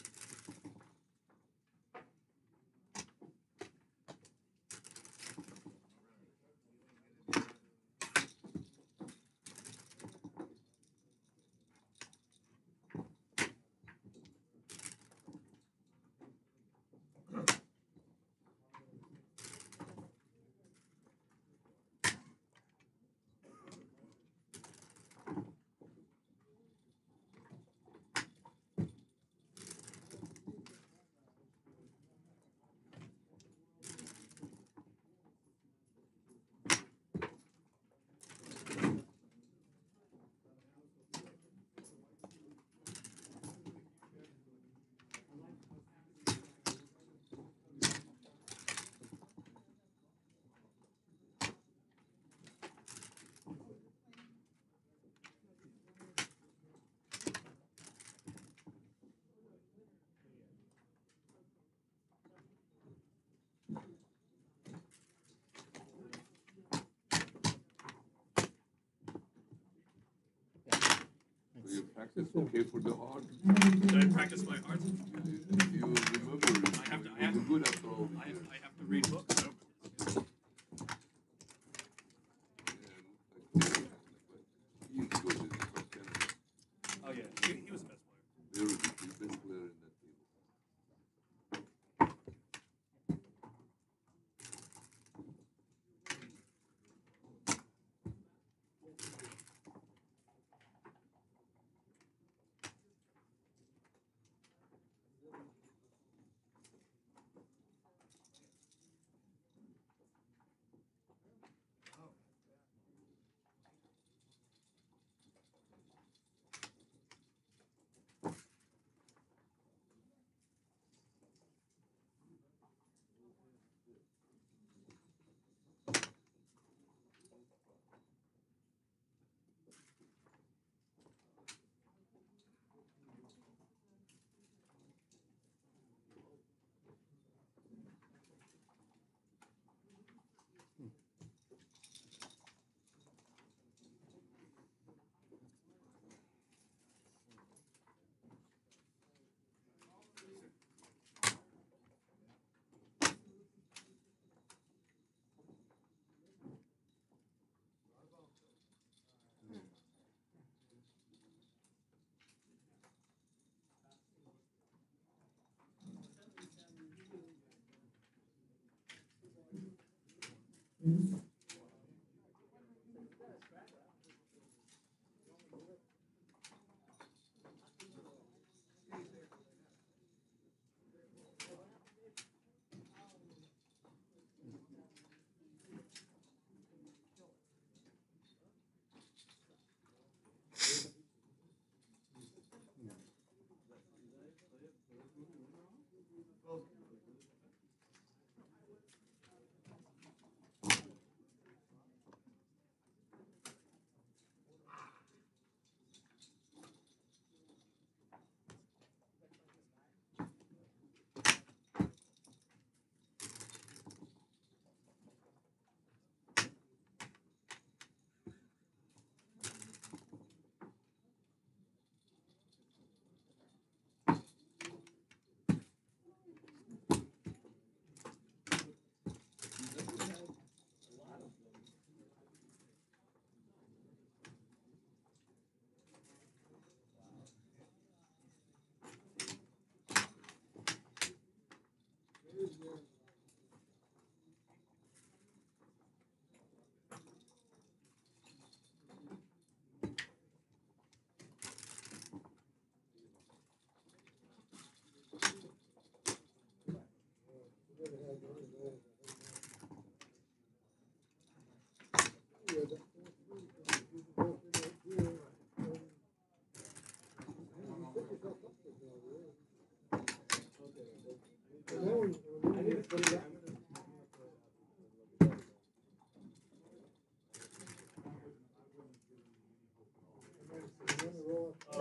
So your practice okay for the heart? Did I practice my art? You remember it. I have to- You're good after all the I years. have to read books. So. Yeah, he used to go to the top 10. Oh yeah, he was the best player. Very good. He's the best player in that table.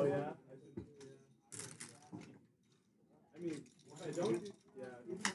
Oh, yeah? I mean, if I don't, yeah.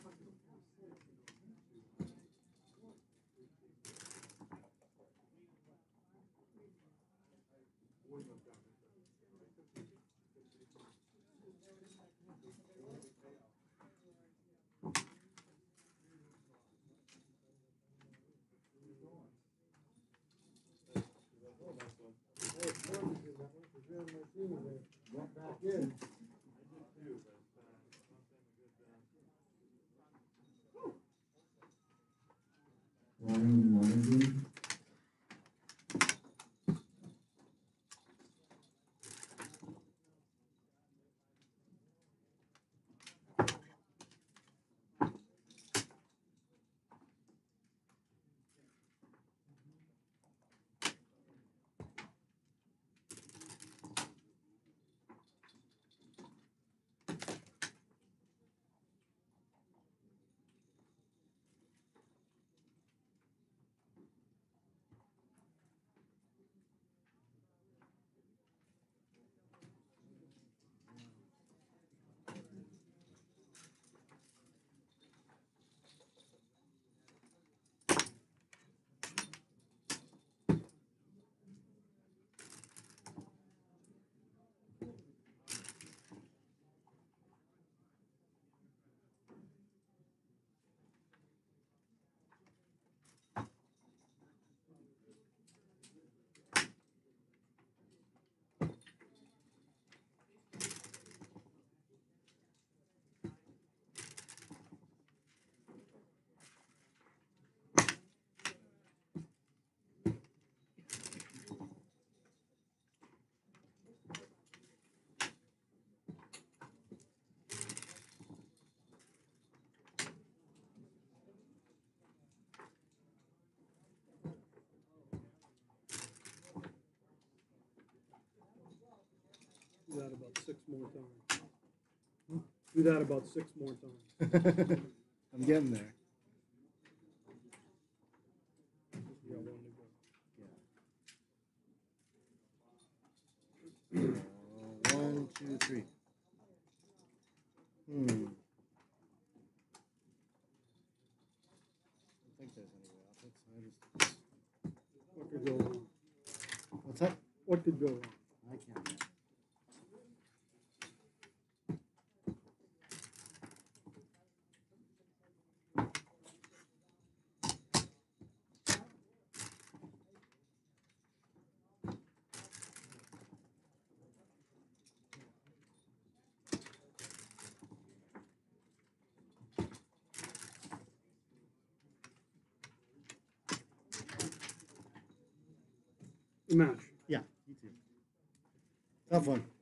Do that about 6 more times. Do that about 6 more times. I'm getting there. You got one to go. 1, 2, 3. I don't think there's any way off it, so I just. What could go wrong? What's that? What could go wrong? I can't get. The match. Yeah, you too. Tough one.